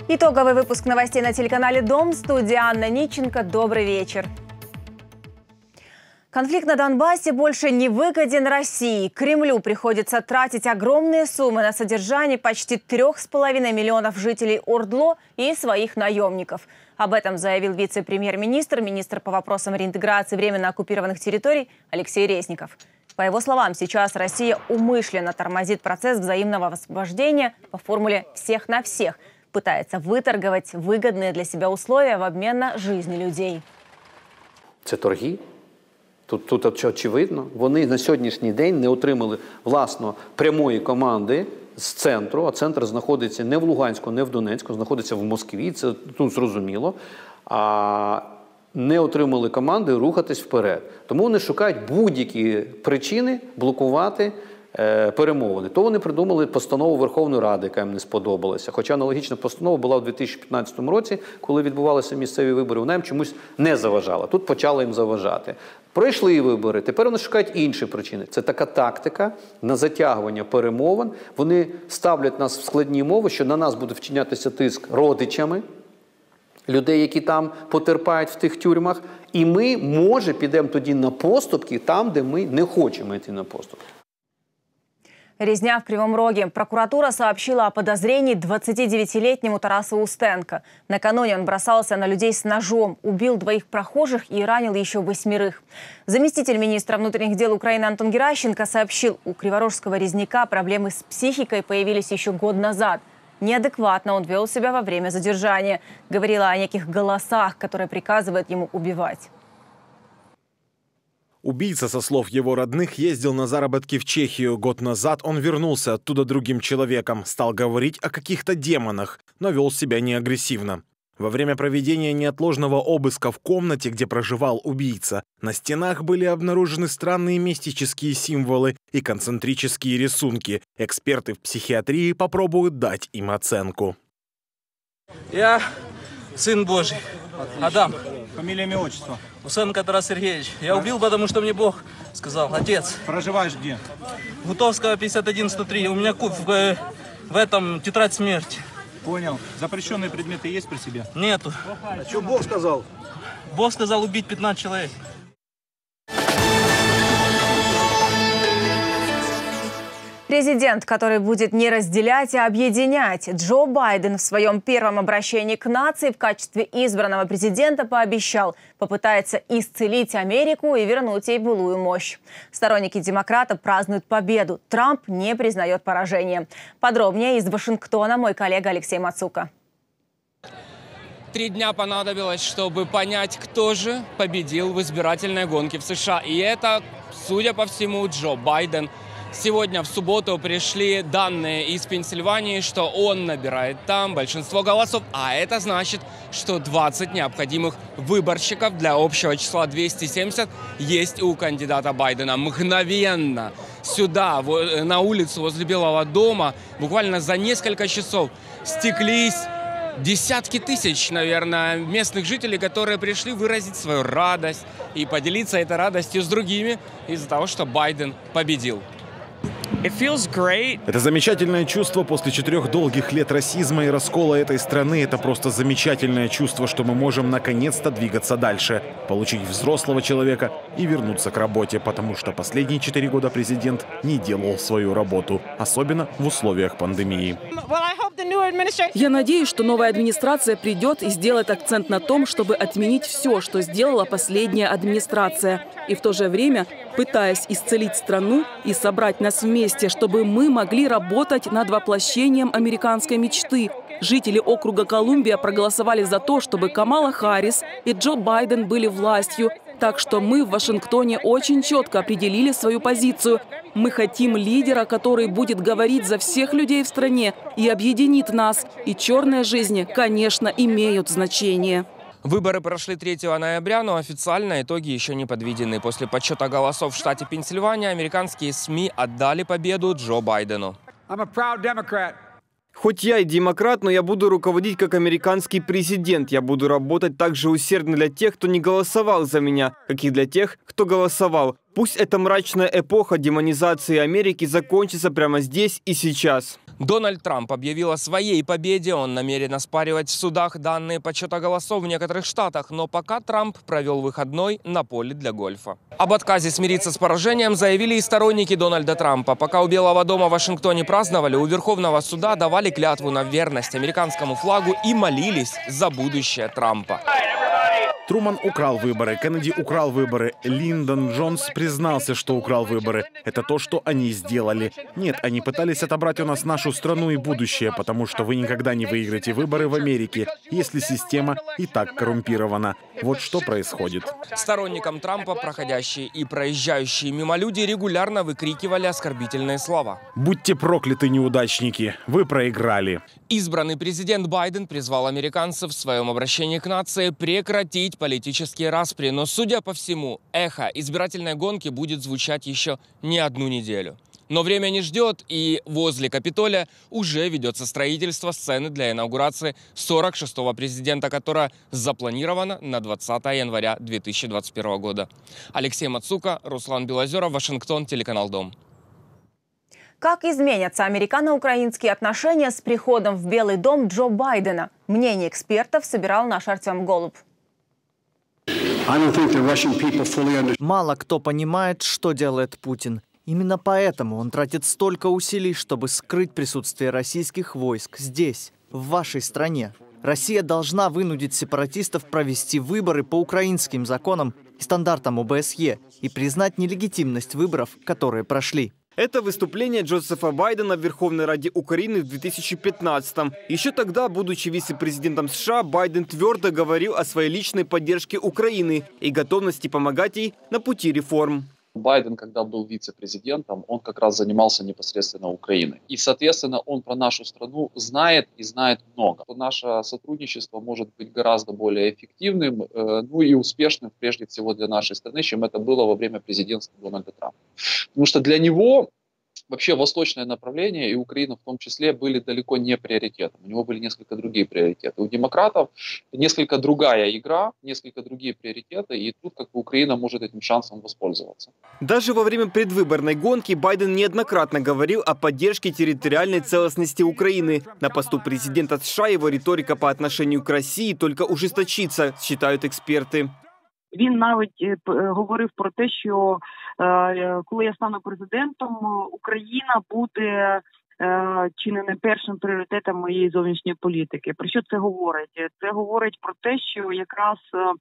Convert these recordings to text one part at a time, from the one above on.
Итоговый выпуск новостей на телеканале «Дом». Студия Анна Ниченко. Добрый вечер. Конфликт на Донбассе больше не выгоден России. Кремлю приходится тратить огромные суммы на содержание почти 3,5 миллионов жителей ОРДЛО и своих наемников. Об этом заявил вице-премьер-министр, министр по вопросам реинтеграции временно оккупированных территорий Алексей Резников. По его словам, сейчас Россия умышленно тормозит процесс взаимного освобождения по формуле «всех на всех», пытается выторговать выгодные для себя условия в обмен на жизни людей. Це торги. Тут очевидно, вони на сьогоднішній день не отримали, власно, прямої команди з центру, а центр знаходиться не в Луганську, не в Донецьку, знаходиться в Москві, це тут зрозуміло, а не отримали команди рухатись вперед. Тому вони шукають будь-які причини блокувати перемовини. То вони придумали постанову Верховної Ради, яка їм не сподобалася. Хоча аналогічна постанова була у 2015 році, коли відбувалися місцеві вибори, вона їм чомусь не заважала. Тут почала їм заважати. Пройшли вибори, тепер вони шукають інші причини. Це така тактика на затягування перемовин. Вони ставлять нас в складні умови, що на нас буде вчинятися тиск родичами людей, які там потерпають в тих тюрмах. І ми, може, підемо тоді на поступки там, де ми не хочемо йти на поступки. Резня в Кривом Роге. Прокуратура сообщила о подозрении 29-летнему Тарасу Устенко. Накануне он бросался на людей с ножом, убил 2 прохожих и ранил еще 8. Заместитель министра внутренних дел Украины Антон Геращенко сообщил, у криворожского резняка проблемы с психикой появились еще год назад. Неадекватно он вел себя во время задержания. Говорила о неких голосах, которые приказывают ему убивать. Убийца, со слов его родных, ездил на заработки в Чехию. Год назад он вернулся оттуда другим человеком. Стал говорить о каких-то демонах, но вел себя неагрессивно. Во время проведения неотложного обыска в комнате, где проживал убийца, на стенах были обнаружены странные мистические символы и концентрические рисунки. Эксперты в психиатрии попробуют дать им оценку. Я сын Божий, Адам. Фамилия, имя, отчество? Усенко Тарас Сергеевич. Я убил, потому что мне Бог сказал, отец. Проживаешь где? Гутовского, 51-103. У меня в этом тетрадь смерти. Понял. Запрещенные предметы есть при себе? Нету. А что Бог сказал? Бог сказал убить 15 человек. Президент, который будет не разделять, а объединять. Джо Байден в своем первом обращении к нации в качестве избранного президента пообещал, попытается исцелить Америку и вернуть ей былую мощь. Сторонники демократа празднуют победу. Трамп не признает поражение. Подробнее из Вашингтона мой коллега Алексей Мацука. 3 дня понадобилось, чтобы понять, кто же победил в избирательной гонке в США. И это, судя по всему, Джо Байден. Сегодня, в субботу, пришли данные из Пенсильвании, что он набирает там большинство голосов. А это значит, что 20 необходимых выборщиков для общего числа 270 есть у кандидата Байдена. Мгновенно сюда, на улицу возле Белого дома, буквально за несколько часов стеклись десятки тысяч, наверное, местных жителей, которые пришли выразить свою радость и поделиться этой радостью с другими из-за того, что Байден победил. Это замечательное чувство после 4 долгих лет расизма и раскола этой страны. Это просто замечательное чувство, что мы можем наконец-то двигаться дальше, получить взрослого человека и вернуться к работе, потому что последние 4 года президент не делал свою работу, особенно в условиях пандемии. Я надеюсь, что новая администрация придет и сделает акцент на том, чтобы отменить все, что сделала последняя администрация. И в то же время, пытаясь исцелить страну и собрать нас вместе, чтобы мы могли работать над воплощением американской мечты. Жители округа Колумбия проголосовали за то, чтобы Камала Харрис и Джо Байден были властью. Так что мы в Вашингтоне очень четко определили свою позицию. Мы хотим лидера, который будет говорить за всех людей в стране и объединит нас. И черные жизни, конечно, имеют значение. Выборы прошли 3 ноября, но официально итоги еще не подведены. После подсчета голосов в штате Пенсильвания американские СМИ отдали победу Джо Байдену. Хоть я и демократ, но я буду руководить как американский президент. Я буду работать так же усердно для тех, кто не голосовал за меня, как и для тех, кто голосовал. Пусть эта мрачная эпоха демонизации Америки закончится прямо здесь и сейчас. Дональд Трамп объявил о своей победе. Он намерен оспаривать в судах данные подсчета голосов в некоторых штатах. Но пока Трамп провел выходной на поле для гольфа. Об отказе смириться с поражением заявили и сторонники Дональда Трампа. Пока у Белого дома в Вашингтоне праздновали, у Верховного суда давали клятву на верность американскому флагу и молились за будущее Трампа. Труман украл выборы, Кеннеди украл выборы, Линдон Джонс признался, что украл выборы. Это то, что они сделали. Нет, они пытались отобрать у нас нашу страну и будущее, потому что вы никогда не выиграете выборы в Америке, если система и так коррумпирована. Вот что происходит. Сторонникам Трампа проходящие и проезжающие мимо люди регулярно выкрикивали оскорбительные слова. Будьте прокляты, неудачники, вы проиграли. Избранный президент Байден призвал американцев в своем обращении к нации прекратить политические распри. Но, судя по всему, эхо избирательной гонки будет звучать еще не одну неделю. Но время не ждет, и возле Капитолия уже ведется строительство сцены для инаугурации 46-го президента, которая запланирована на 20 января 2021 года. Алексей Мацука, Руслан Белозеров, Вашингтон, телеканал «Дом». Как изменятся американо-украинские отношения с приходом в Белый дом Джо Байдена? Мнение экспертов собирал наш Артем Голуб. Мало кто понимает, что делает Путин. Именно поэтому он тратит столько усилий, чтобы скрыть присутствие российских войск здесь, в вашей стране. Россия должна вынудить сепаратистов провести выборы по украинским законам и стандартам ОБСЕ и признать нелегитимность выборов, которые прошли. Это выступление Джозефа Байдена в Верховной Раде Украины в 2015-м. Еще тогда, будучи вице-президентом США, Байден твердо говорил о своей личной поддержке Украины и готовности помогать ей на пути реформ. Байден, когда был вице-президентом, он как раз занимался непосредственно Украиной. И, соответственно, он про нашу страну знает и знает много. Наше сотрудничество может быть гораздо более эффективным, ну и успешным, прежде всего, для нашей страны, чем это было во время президентства Дональда Трампа. Потому что для него вообще восточное направление, и Украина в том числе, были далеко не приоритетом. У него были несколько другие приоритеты. У демократов несколько другая игра, несколько другие приоритеты, и тут как бы Украина может этим шансом воспользоваться. Даже во время предвыборной гонки Байден неоднократно говорил о поддержке территориальной целостности Украины. На посту президента США его риторика по отношению к России только ужесточится, считают эксперты. Він навіть говорив про те, що коли я стану президентом, Україна буде чи не першим пріоритетом моєї зовнішньої політики. Про що це говорить? Це говорить про те, що якраз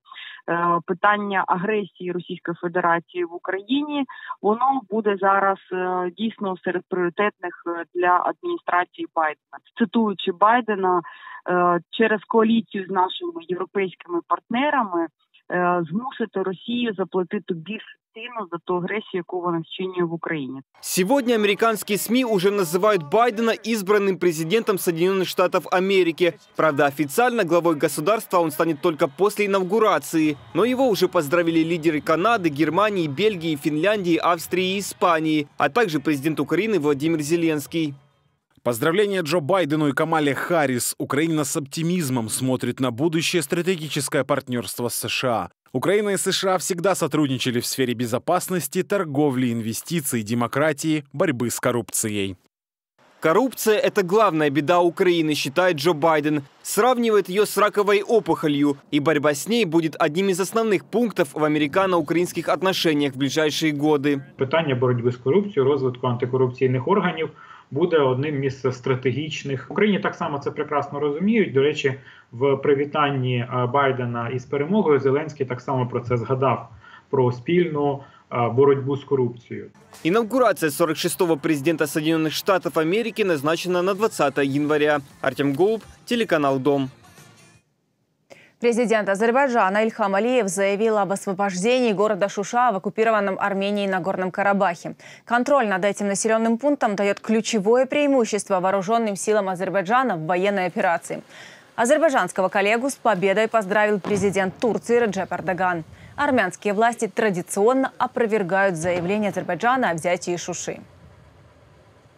питання агресії Російської Федерації в Україні, воно буде зараз дійсно серед пріоритетних для адміністрації Байдена. Цитуючи Байдена, через коаліцію з нашими європейськими партнерами змусити Росію заплатити більшу ціну за ту агрессию, яку вона вчиняє в Украине. Сегодня американские СМИ уже называют Байдена избранным президентом Соединенных Штатов Америки. Правда, официально главой государства он станет только после инаугурации. Но его уже поздравили лидеры Канады, Германии, Бельгии, Финляндии, Австрии и Испании, а также президент Украины Владимир Зеленский. Поздравления Джо Байдену и Камале Харрис. Украина с оптимизмом смотрит на будущее стратегическое партнерство с США. Украина и США всегда сотрудничали в сфере безопасности, торговли, инвестиций, демократии, борьбы с коррупцией. Коррупция – это главная беда Украины, считает Джо Байден. Сравнивает ее с раковой опухолью. И борьба с ней будет одним из основных пунктов в американо-українських отношениях в ближайшие годы. Питання боротьби з корупцією, розвитку антикорупційних органів буде одним із стратегічних. В Україні так само це прекрасно розуміють. До речі, в привітанні Байдена із перемогою Зеленський так само про це згадав, про спільну боротьбу з коррупцией. Инаугурация 46-го президента Соединенных Штатов Америки назначена на 20 января. Артем Голуб, телеканал «Дом». Президент Азербайджана Ильхам Алиев заявил об освобождении города Шуша в оккупированном Арменией Нагорном Карабахе. Контроль над этим населенным пунктом дает ключевое преимущество вооруженным силам Азербайджана в военной операции. Азербайджанского коллегу с победой поздравил президент Турции Реджеп Эрдоган. Армянские власти традиционно опровергают заявление Азербайджана о взятии Шуши.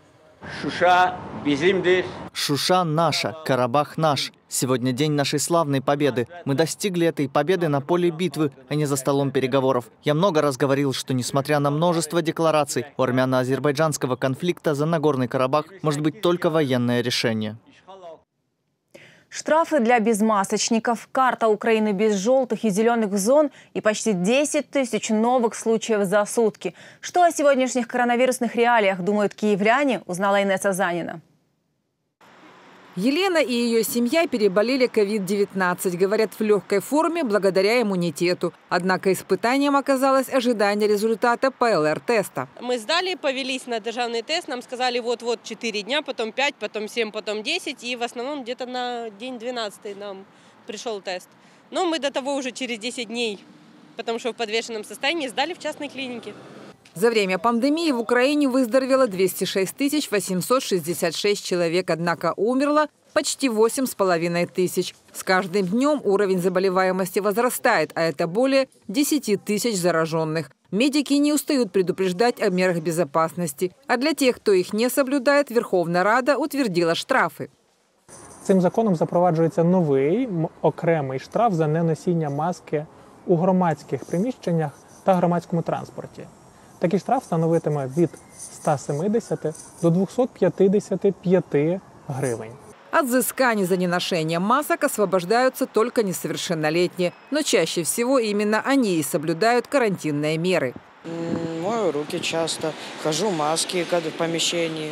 Шуша наша, Карабах наш. Сегодня день нашей славной победы. Мы достигли этой победы на поле битвы, а не за столом переговоров. Я много раз говорил, что несмотря на множество деклараций, у армяно-азербайджанского конфликта за Нагорный Карабах может быть только военное решение. Штрафы для безмасочников, карта Украины без желтых и зеленых зон и почти 10 тысяч новых случаев за сутки. Что о сегодняшних коронавирусных реалиях думают киевляне, узнала Инесса Занина. Елена и ее семья переболели COVID-19, говорят, в легкой форме благодаря иммунитету. Однако испытанием оказалось ожидание результата ПЛР-теста. Мы сдали, повелись на державный тест, нам сказали вот-вот 4 дня, потом 5, потом 7, потом 10. И в основном где-то на день 12 нам пришел тест. Но мы до того уже через 10 дней, потому что в подвешенном состоянии, сдали в частной клинике. За время пандемии в Украине выздоровело 206 866 человек, однако умерло почти 8,5 тысяч. С каждым днем уровень заболеваемости возрастает, а это более 10 тысяч зараженных. Медики не устают предупреждать о мерах безопасности. А для тех, кто их не соблюдает, Верховна Рада утвердила штрафи. Цим законом запроваджується новий окремий штраф за неносіння маски у громадських приміщеннях та громадському транспорті. Такий штраф становитиме від 170 до 255 гривень. От взысканий за неношение масок освобождаются только несовершеннолетние. Но чаще всего именно они и соблюдают карантинные меры. Мою руки часто, хожу в маске, когда в помещении,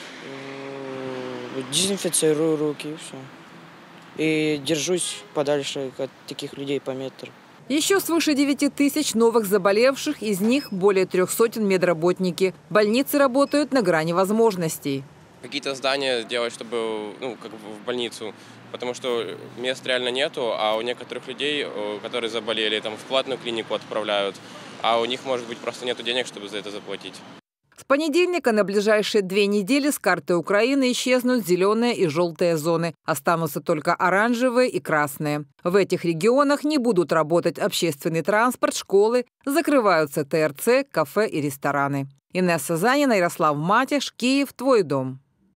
дезинфицирую руки и все. И держусь подальше от таких людей по метру. Еще свыше 9 тысяч новых заболевших, из них более 300 медработники. Больницы работают на грани возможностей. Какие-то здания делать, чтобы, как в больницу, потому что мест реально нету, а у некоторых людей, которые заболели, там в платную клинику отправляют, а у них, может быть, просто нету денег, чтобы за это заплатить. С понедельника на ближайшие 2 недели с карты Украины исчезнут зеленые и желтые зоны. Останутся только оранжевые и красные. В этих регионах не будут работать общественный транспорт, школы, закрываются ТРЦ, кафе и рестораны. Инесса Занина, Ярослав Матиш, Киев, твой дом.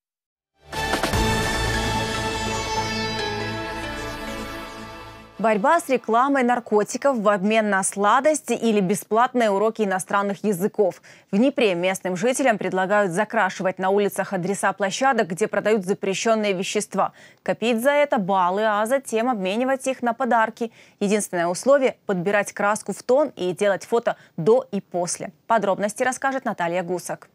Борьба с рекламой наркотиков в обмен на сладости или бесплатные уроки иностранных языков. В Днепре местным жителям предлагают закрашивать на улицах адреса площадок, где продают запрещенные вещества. Копить за это баллы, а затем обменивать их на подарки. Единственное условие – подбирать краску в тон и делать фото до и после. Подробности расскажет Наталья Гусак.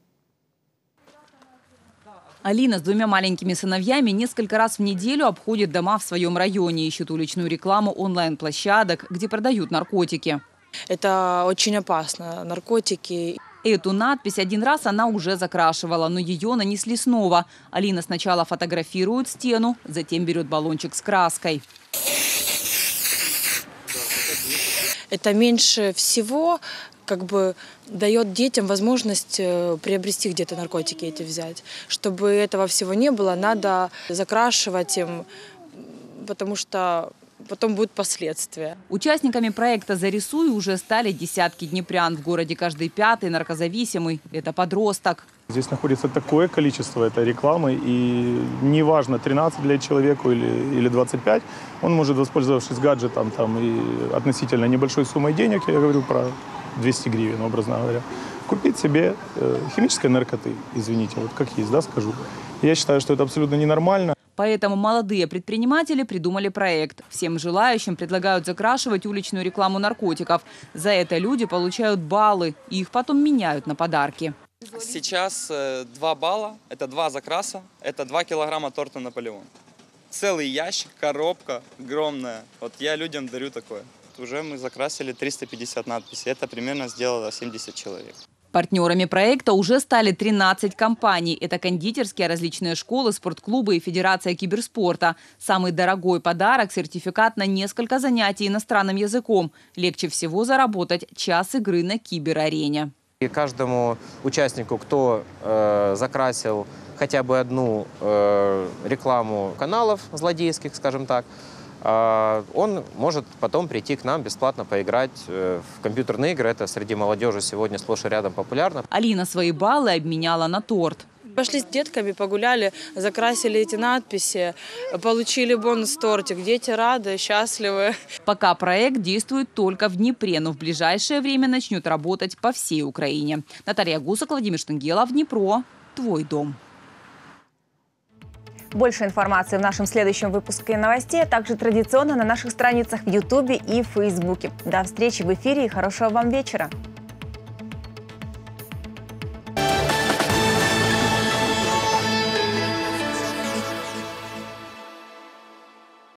Алина с 2 маленькими сыновьями несколько раз в неделю обходит дома в своем районе, ищет уличную рекламу онлайн-площадок, где продают наркотики. Это очень опасно, наркотики. Эту надпись один раз она уже закрашивала, но ее нанесли снова. Алина сначала фотографирует стену, затем берет баллончик с краской. Это меньше всего дает детям возможность приобрести где-то наркотики эти взять. Чтобы этого всего не было, надо закрашивать им, потому что потом будут последствия. Участниками проекта «Зарисуй» уже стали десятки днепрян. В городе каждый 5-й наркозависимый – это подросток. Здесь находится такое количество этой рекламы, и неважно, 13 лет человеку или 25, он может, воспользовавшись гаджетом и относительно небольшой суммой денег, я говорю про 200 гривен, образно говоря, купить себе химической наркоты, извините, вот как есть, скажу. Я считаю, что это абсолютно ненормально. Поэтому молодые предприниматели придумали проект. Всем желающим предлагают закрашивать уличную рекламу наркотиков. За это люди получают баллы, и их потом меняют на подарки. Сейчас 2 балла, это 2 закраса, это 2 килограмма торта «Наполеон». Целый ящик, коробка огромная. Вот я людям дарю такое. Уже мы закрасили 350 надписей. Это примерно сделало 70 человек. Партнерами проекта уже стали 13 компаний. Это кондитерские, различные школы, спортклубы и Федерация киберспорта. Самый дорогой подарок – сертификат на несколько занятий иностранным языком. Легче всего заработать час игры на киберарене. И каждому участнику, кто закрасил хотя бы одну рекламу каналов злодейских, скажем так, он может потом прийти к нам бесплатно поиграть в компьютерные игры. Это среди молодежи сегодня сплошь и рядом популярно. Алина свои баллы обменяла на торт. Пошли с детками, погуляли, закрасили эти надписи, получили бонус-тортик. Дети рады, счастливы. Пока проект действует только в Днепре, но в ближайшее время начнет работать по всей Украине. Наталья Гусак, Владимир Штангелов, Днепро. Твой дом. Больше информации в нашем следующем выпуске новостей, а также традиционно на наших страницах в Ютубе и Фейсбуке. До встречи в эфире и хорошего вам вечера!